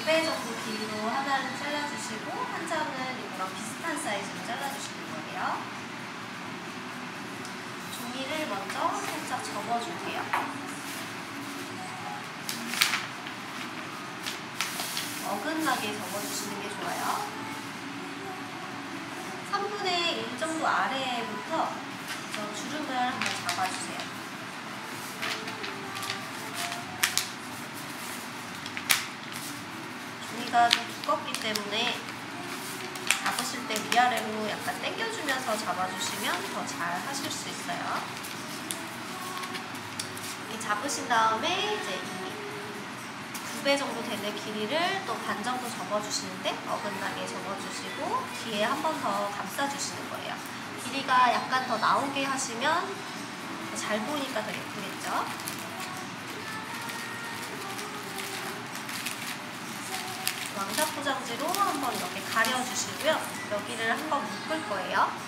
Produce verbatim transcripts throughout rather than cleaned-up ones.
두 배 정도 길이로 하나를 잘라주시고 한 장은 이거랑 비슷한 사이즈로 잘라주시는 거예요. 종이를 먼저 살짝 접어주세요. 어긋나게 접어주시는 게 좋아요. 삼분의 일 정도 아래부터 저 주름을 한번 잡아주세요. 종이가 좀 두껍기 때문에 잡으실 때 위아래로 약간 당겨주면서 잡아주시면 더 잘 하실 수 있어요. 이렇게 잡으신 다음에 이제 이 두 배 정도 되는 길이를 또 반 정도 접어주시는데 어긋나게 접어주시고 뒤에 한 번 더 감싸주시는 거예요. 길이가 약간 더 나오게 하시면 잘 보이니까 더 예쁘겠죠? 왕자 포장지로 한번 이렇게 가려주시고요. 여기를 한번 묶을 거예요.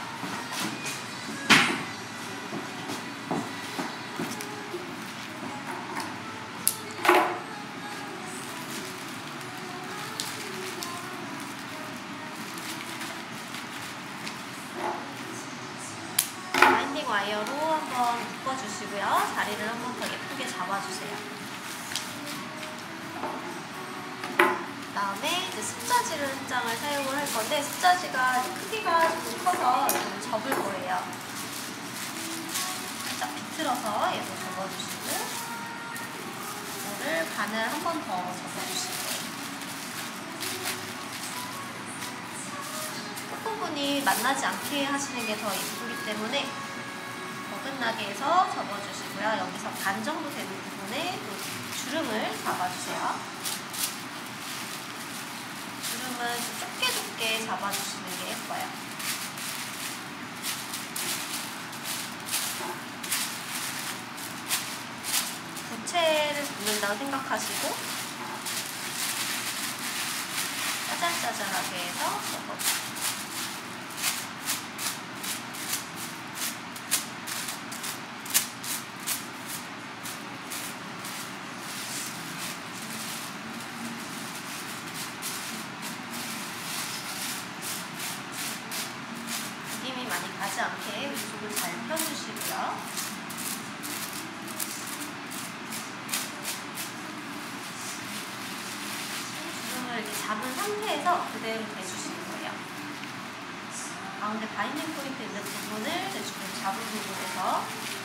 바인딩 와이어로 한번 묶어주시고요. 자리를 한번 더 예쁘게 잡아주세요. 그 다음에 이제 습자지를 한 장을 사용을 할 건데 습자지가 크기가 좀 커서 좀 접을 거예요. 살짝 비틀어서 얘도 접어주시고 이거를 반을 한 번 더 접어주실 거예요. 끝부분이 만나지 않게 하시는 게 더 예쁘기 때문에 어긋나게 해서 접어주시고요. 여기서 반 정도 되는 부분에 또 주름을 잡아주세요. 주름은 좁게 좁게 잡아주시는 게 예뻐요. 부채를 붙는다고 생각하시고 짜잘짜잘하게 해서 접어주세요. 많이 가지 않게 위쪽을 잘 펴주시고요. 주름을 이렇게 잡은 상태에서 그대로 대주시는 거예요. 가운데 바인딩 포인트 있는 부분을 주름 잡은 부분에서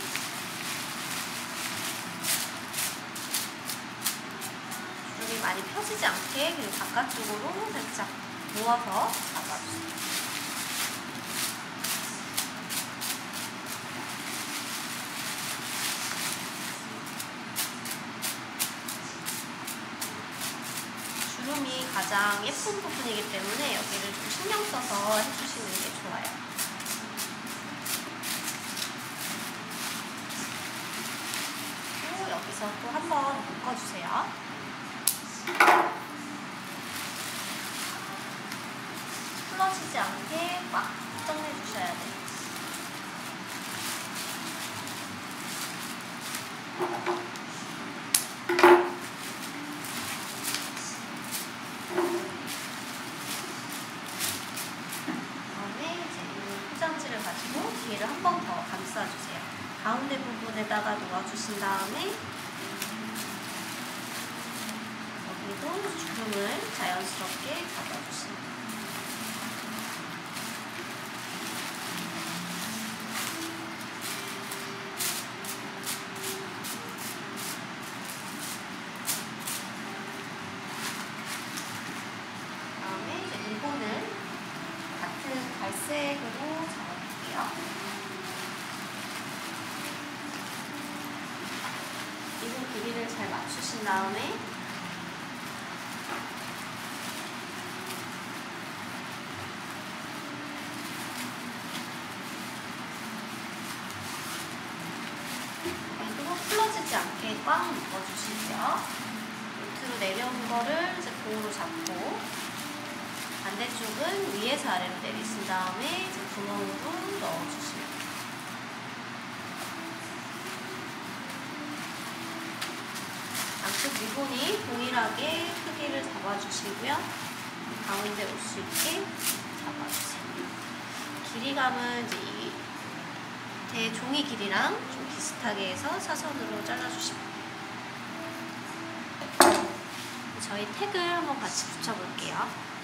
주름이 많이 펴지지 않게 그리고 바깥쪽으로 살짝 모아서 잡아주세요. 주름이 가장 예쁜 부분이기 때문에 여기를 좀 신경 써서 해주시는 게 좋아요. 그리고 여기서 또 한 번 묶어주세요. 풀어지지 않게 꽉 정해주셔야 돼요. 가지고 뒤를 한 번 더 감싸주세요. 가운데 부분에다가 놓아주신 다음에 여기도 주름을 자연스럽게 잡아주시면 돼요. 그다음에 이제 리본을 같은 갈색으로 잡아줄게요. 리본 길이를 잘 맞추신 다음에 풀어지지 않게 꽉 묶어주시고요. 밑으로 내려온 거를 이제 봉으로 잡고 반대쪽은 위에서 아래로 내리신 다음에 이제 구멍으로 넣어주시면 돼요. 양쪽 리본이 동일하게 크기를 잡아주세요. 잡아주시고요. 가운데 올 수 있게 잡아주세요. 길이감은 이제 이 대종이 길이랑 좀 비슷하게 해서 사선으로 잘라주시면 돼요. 저희 택을 한번 같이 붙여볼게요.